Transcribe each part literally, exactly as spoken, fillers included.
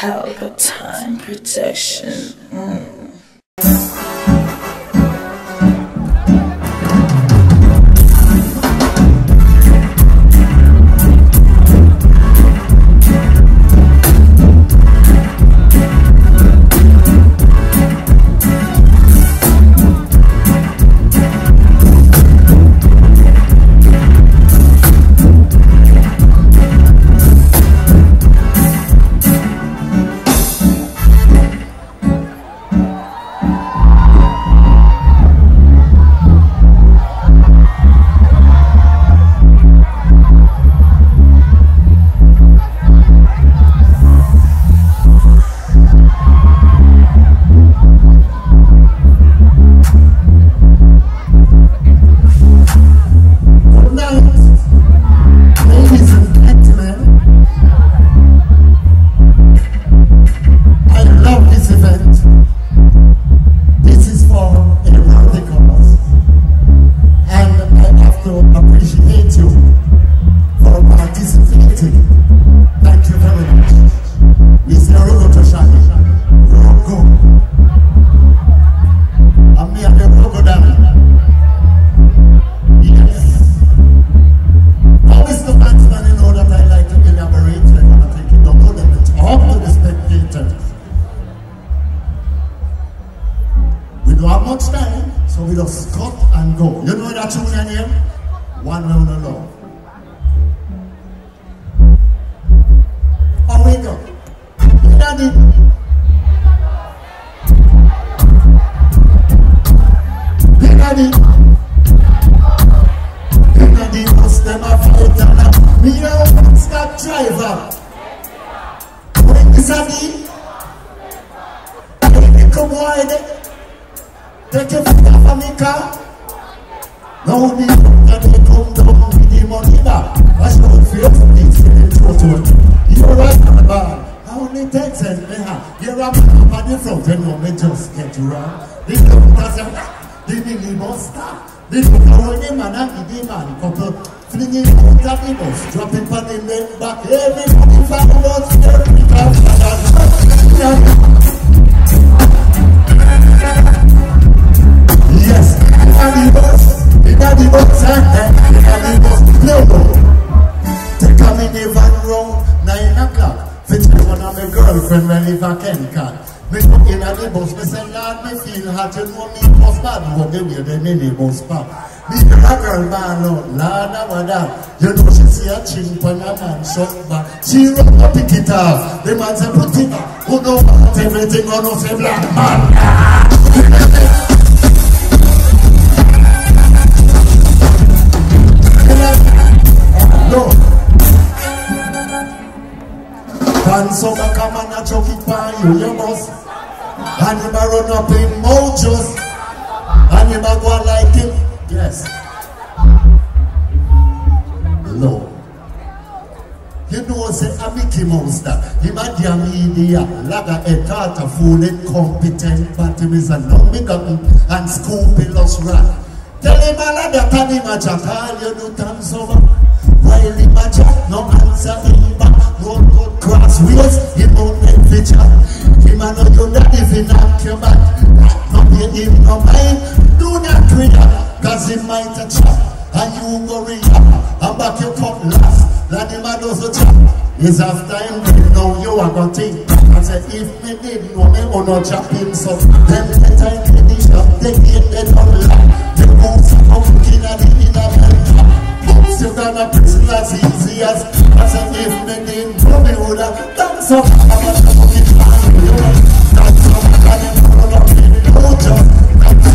Palpatine protection. Mm. Dropping pan in the back, everybody find what's there. Yes, everybody bus, everybody bus, everybody bus, no. Take a mini van round nine o'clock. Fetch me one of my girlfriend when if I can cut. Me put in at the bus, me say, Lord, me feel hot, you know me bus bad, but they wear the mini bus back. Me a girl man out, Lord, I want that. You know she see a chin pan a man shut back. She run up pick it off. The man say put it up. Who don't want everything on us a black man. No. Dance up a come and a chuck it by you, you must. And you run up in mojos. And you go like him. Yes. No. You know, say a Mickey Monster. Him a the media. Laga a tata fool incompetent. But him is a non-bigger and scrupulous rat. Tell him a lot that time him a chat. All you do times over. While him a chat, no answer him back. Road good cross wheels. He won't make the chat. Him a know you that if he knock your back. Not pay him no mind. Do not quit. Cause he might a chop, and you go react, and back your cup last, that him a does a chop. Is after him, now you are gonna think. I said, if me did know me, or not chop him, so then the time in the shop, they get the don't lie. The boots are pumpkin and the inner belt. Boots you gonna prison as easy as. I said, if me did know me, would have done so. I'm gonna put it on you. That's so I'm gonna put it on you.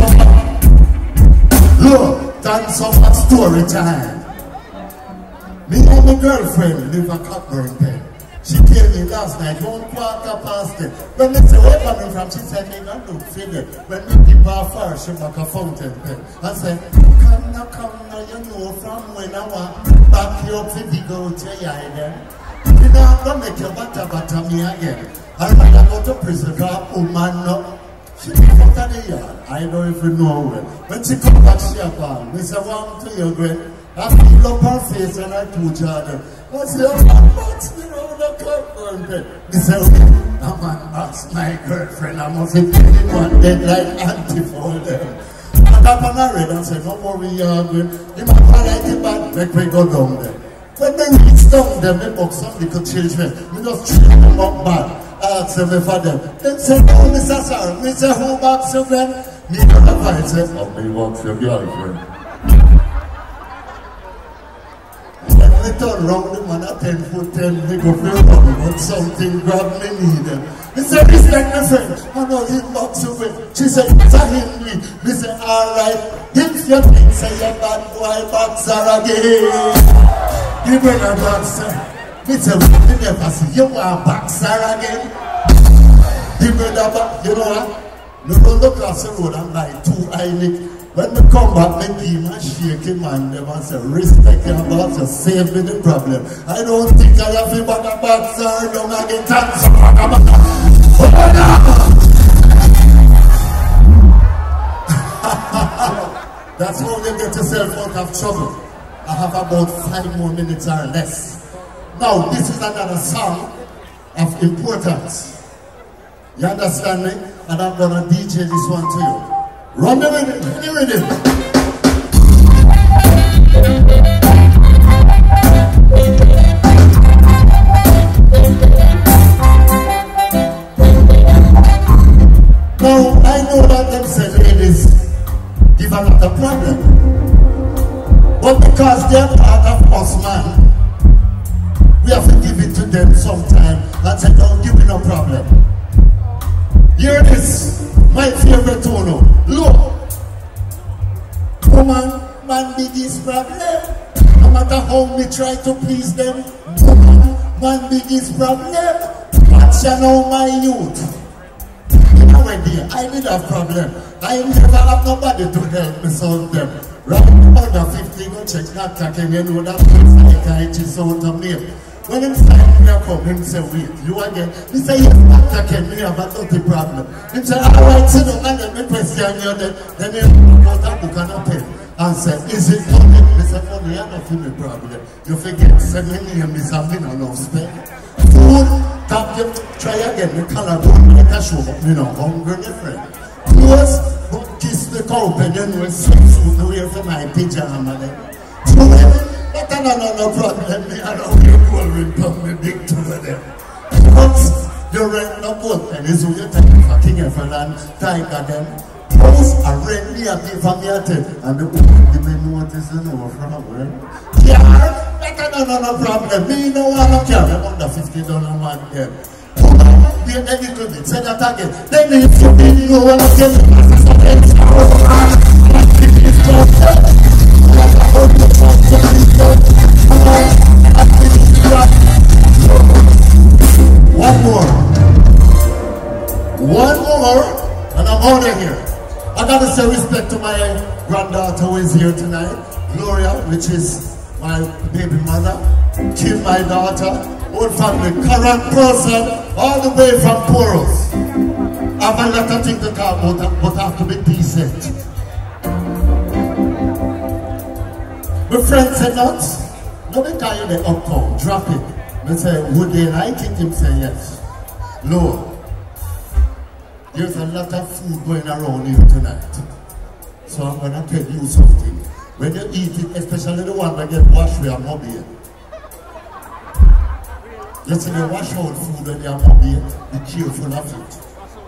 Look, dance up at story time. Me and my girlfriend live a Cockburn pen. She came in last night, one quarter past ten. When me say, where coming from? She said, me not look figure. When me give her far, she make a fountain pen. I said, come now, come now, you know from when I want. Back you up to the go to your eye. You know, I'm gonna make your butter butter me again. I'd rather go to prison, cause woman no. She came out of the yard. I don't even know her. When she come back, she a call. Me say, warm to your great. I feel up her face and I told her, I say, oh, man, box me round the girlfriend. He said, oh, a man box my girlfriend. I must have been one dead like auntie for them. And up on a red and say, no more we arguing. He might call like the bad, make we go down there. When they reach down there, they box some little children. We just treat them up bad. Ask them for them. They say, oh, Mister Sarah. We say, who box you then? Me and the fight say, oh, me box your girlfriend. When we turn round the man at ten foot ten, they go for a but something grab me need them. He said, respect my friend. I know he box you with. She said, it's a him me. We say, alright. If you think say you're bad boy boxer again. You bring a boxer. We say, we never see you are a boxer again. You bring a boxer. You know what? We run across the road and buy two Heineck. When we come back, we give him a shaky man. They want to say, respect your boxer, save me the problem. I don't think I have to back a boxer. Don't I get thanks for back a boxer. That's how you get yourself out of trouble. I have about five more minutes or less. Now, this is another song of importance. You understand me? And I'm gonna D J this one to you. Run the rhythm, run the rhythm. Now, I know that them say ladies give a lot of problem. But because they're part of us, man, we have to give it to them sometime and say, don't give me no problem. Here it is. My favorite tone, look, woman, man biggest problem. No matter how we try to please them, woman, man biggest problem. But you know my youth. You know my dear, I did have problem. I never have nobody to help me solve them. Right under fifty, go check that taking you know that psychiatrist out of me. When him start me come, him say, wait, you again? He say, yes, Doctor Ken, me have a dirty problem. He say, all right, sit down and let me question you. Then, then he put a book and a pen and say, is it funny? He say, funny, I don't feel the problem. You forget, say, my name is a me no love spell. Food, tap you, try again, the color bone, make a show up, me no hungry, my friend. Close, but kiss the cow, and then we swim food away from my pyjama then. But I don't know no problem, I don't get worried about me big two of them. Once you rent no boat, and it's who you take for King of Land, Tiger them. Post a rent me a pay for me a ten, and the woman give me notice and over from where. Yeah, but I don't know no problem, me no one no care, I'm under fifty dollars man there. Be a little bit, say that again. Then if you didn't know what I'm getting, one more. One more, and I'm out of here. I gotta say respect to my granddaughter who is here tonight, Gloria, which is my baby mother, Kim, my daughter, whole family, current person, all the way from Poros. I have a lot of things to talk about, but I have to be decent. My friend said, not, no me call you the uptown, drop it. I say, would they like it? Him say, yes. Lord, there's a lot of food going around here tonight. So I'm going to tell you something. When you eat it, especially the one that get washed with a mobile. You see, they wash out food when they are mobile, be careful of it.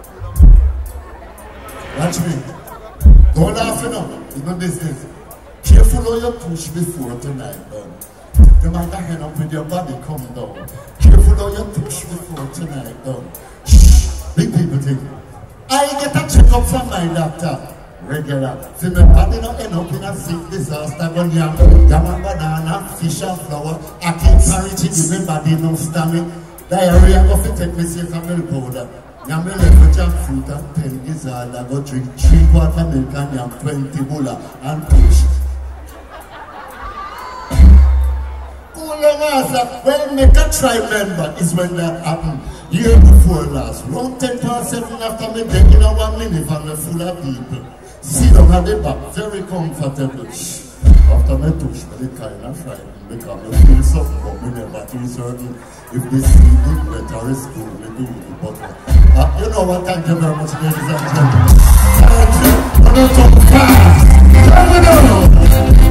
Watch me. Don't laugh enough. It's not business. Careful how you push before tonight, man. You might have hand up with your body come down. Careful how you push before tonight, man. Shh, big people think. I get a checkup from my doctor. Regular. See, my body not end up in a sick disaster. When you have yam and banana, fish and flour, I keep parity, give me body no stomach. Diarrhea, go fit take me safe and milk powder. Yam me left with jackfruit and ten gizzard. I go drink three quarter milk and yam twenty bulla and push. Well, make a try member is when that happened. Year before last, round ten past seven after me taking a one minute and full of people. Sit down at the back, very comfortable. After me touch me, they kind of frightened because I feel something, but me never too certain if this C D better is cool, me do it. But uh, you know what? Thank you very much, ladies and gentlemen. Thank you. I'm going to talk fast. Turn it on.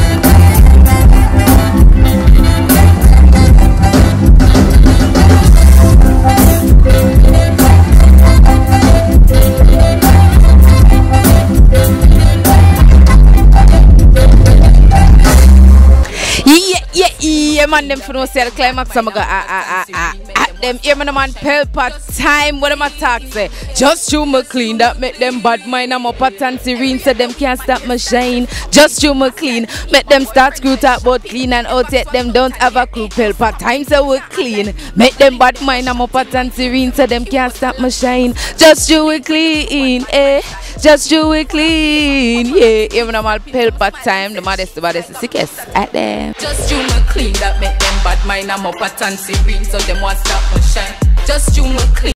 Yeah, man, them for no sell climax. I'm gonna ah ah ah ah them. Yeah, man, man, pelpa time. What am I talk say? Just show me clean. That make them bad mind. I'm up at and serene, so them can't stop my shine. Just show me clean. Make them start screw talk about clean and out yet them don't have a clue. Pelpa time, so we clean. Make them bad mind. I'm up at and serene, so them can't stop my shine. Just show it clean, eh? Just show it clean, yeah. Even I'm all pelpa time. The maddest, the baddest, the sickest at them. Just show me clean. That make them bad mind. I'm up at and serene, so them want stop my shine. Just you me clean.